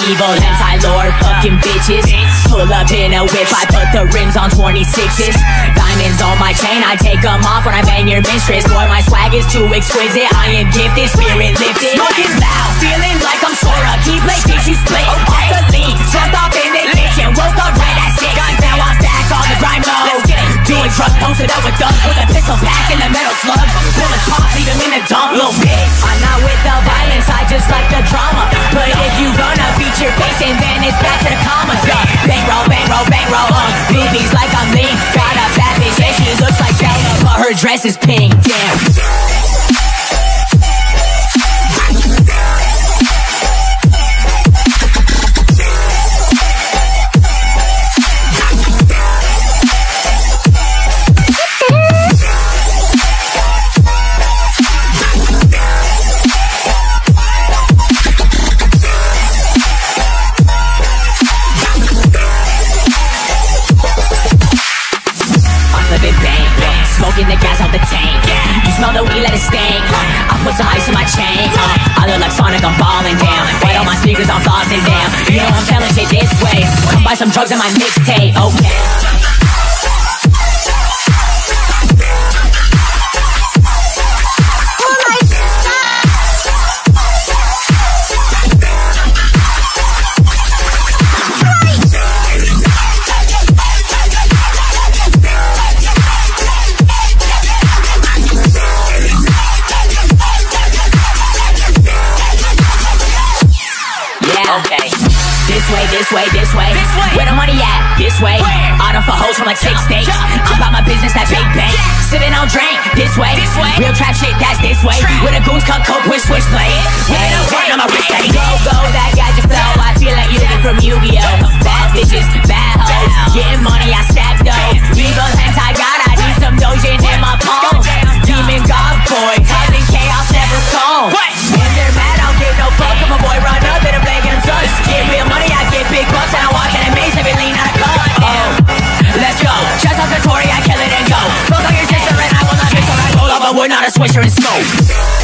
evil hentai lord, fucking bitches. Pull up in a whip, I put the rims on 26s. Diamonds on my chain, I take them off when I bang your mistress. Boy, my swag is too exquisite, I am gifted, spirit lifted. Smoking loud, feeling like I'm Sora. Keep like bitch, you split, off the lean. Jumped off in the kitchen, woke up right at 6. Now I'm back on the grind mode. Doing drugs, posted up with thugs, with a pistol pack in the metal slug. Pull a top, leave him in the dump, little bitch. I'm not with the violence, I just like the drama. But if you gonna beat your face and then it's back to the commas. Bang roll, bang roll, bang roll, boobies like I'm lean. Got a bad bitch and she looks like Bella, but her dress is pink, damn. Smoking the gas out the tank. You smell the weed, let it stank. I put some ice in my chain. I look like Sonic, I'm ballin' down. White on my sneakers, I'm flossing down. You know I'm selling shit this way. Come buy some drugs in my mixtape, okay. Okay. This way. Where the money at? This way. Auto for hoes from like 6 states. I'm about my business, that big bank. Sipping on drink. This way. Real trap shit, that's this way. With a goons cut coke with switchblades. Whipping up one on my wrist. Go, that gadget flow. I feel like you're looking from Yu-Gi-Oh. Bad bitches, bad hoes. Getting money, I stack dough. Evil hentai god, I need some dojin in my palm. Demon god boy, causing chaos, never calm. When they're mad, I don't give no fuck if a boy run up and I'm blanking him son. Get real money, I get big bucks, and I walk in a maze, every lean out of gun. Let's go. Shots out Kotori, I kill it and go. Fuck on your sister and I will not miss her. I roll up, but we're not a swisher and smoke.